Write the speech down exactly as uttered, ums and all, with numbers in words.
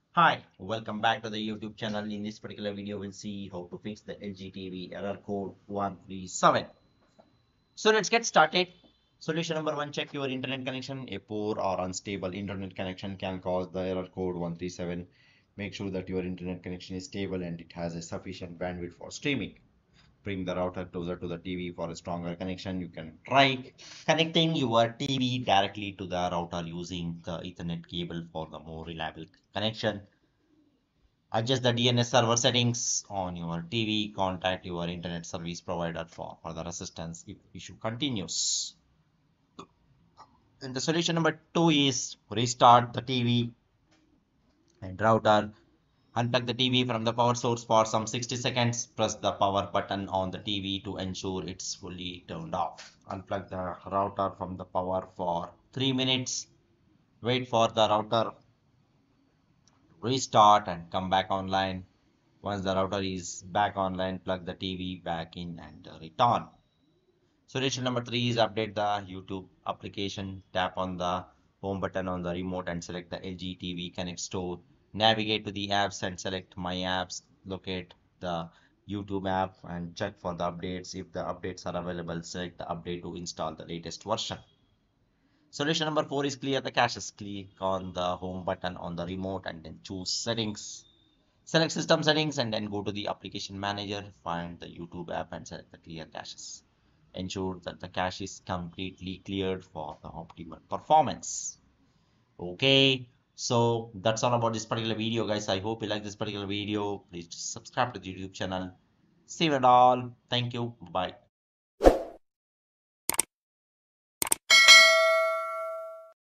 Hi, welcome back to the YouTube channel. In this particular video, we'll see how to fix the L G T V error code one three seven. So let's get started. Solution number one, check your internet connection. A poor or unstable internet connection can cause the error code one three seven. Make sure that your internet connection is stable and it has a sufficient bandwidth for streaming. Bring the router closer to the T V for a stronger connection. You can try connecting your T V directly to the router using the Ethernet cable for the more reliable connection. Adjust the D N S server settings on your T V. Contact your internet service provider for further assistance if issue continues. And the solution number two is restart the T V and router. Unplug the T V from the power source for some sixty seconds. Press the power button on the T V to ensure it's fully turned off. Unplug the router from the power for three minutes. Wait for the router restart and come back online. Once the router is back online, plug the T V back in and uh, return. Solution number three is update the YouTube application. Tap on the home button on the remote and select the L G T V Connect store. Navigate to the apps and select My Apps. Locate the YouTube app and check for the updates. If the updates are available, select the update to install the latest version. Solution number four is clear the caches. Click on the home button on the remote and then choose settings. Select system settings and then go to the application manager, find the YouTube app and select the clear caches. Ensure that the cache is completely cleared for the optimal performance. Okay, so that's all about this particular video, guys. I hope you like this particular video. Please subscribe to the YouTube channel. Save it all. Thank you. Bye.